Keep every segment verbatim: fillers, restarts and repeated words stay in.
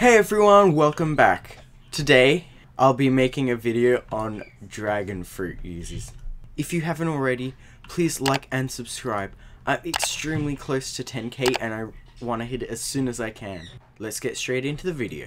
Hey everyone, welcome back. Today, I'll be making a video on dragon fruit uses. If you haven't already, please like and subscribe. I'm extremely close to ten K and I want to hit it as soon as I can. Let's get straight into the video.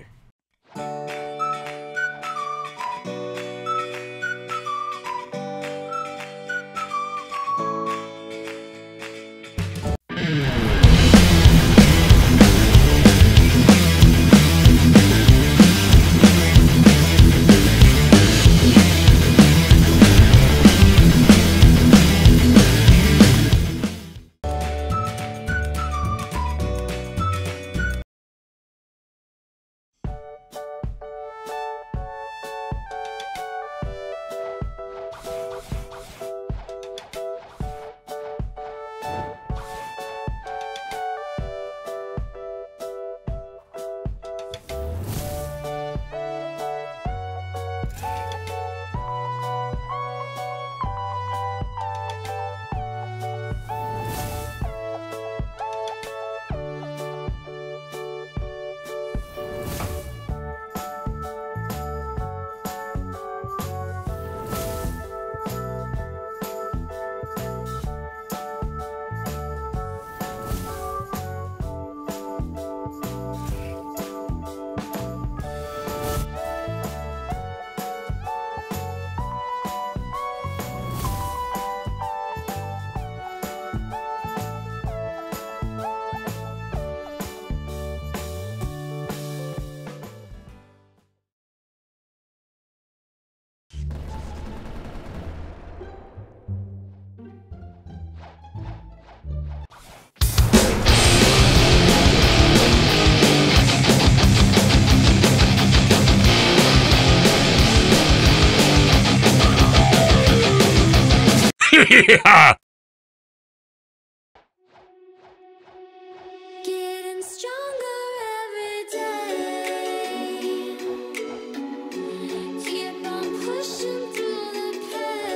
Yeah! Getting stronger every day. Keep on pushing through the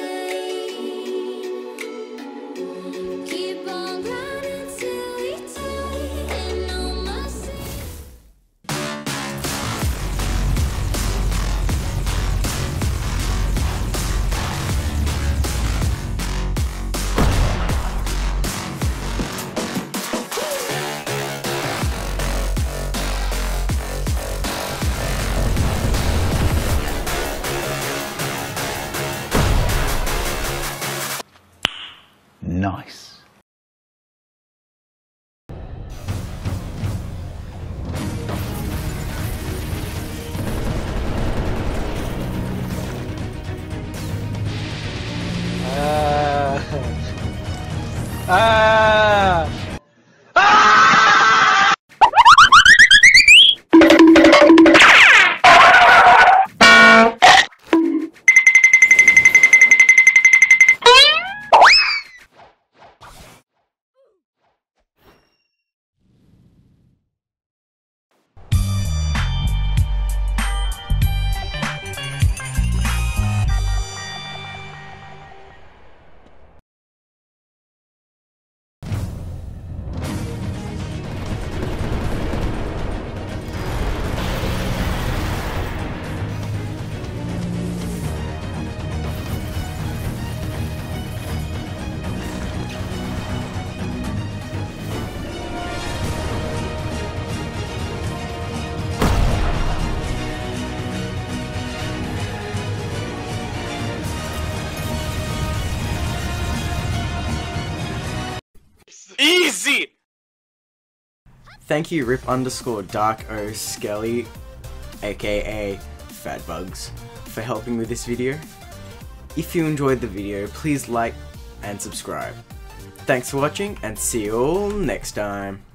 pain. Keep on grinding till we die. Ain't no mercy. Nice. Ah. Ah. Easy! Thank you Rip underscore Dark O Skelly, aka Fatbugs, for helping with this video. If you enjoyed the video, please like and subscribe. Thanks for watching and see you all next time.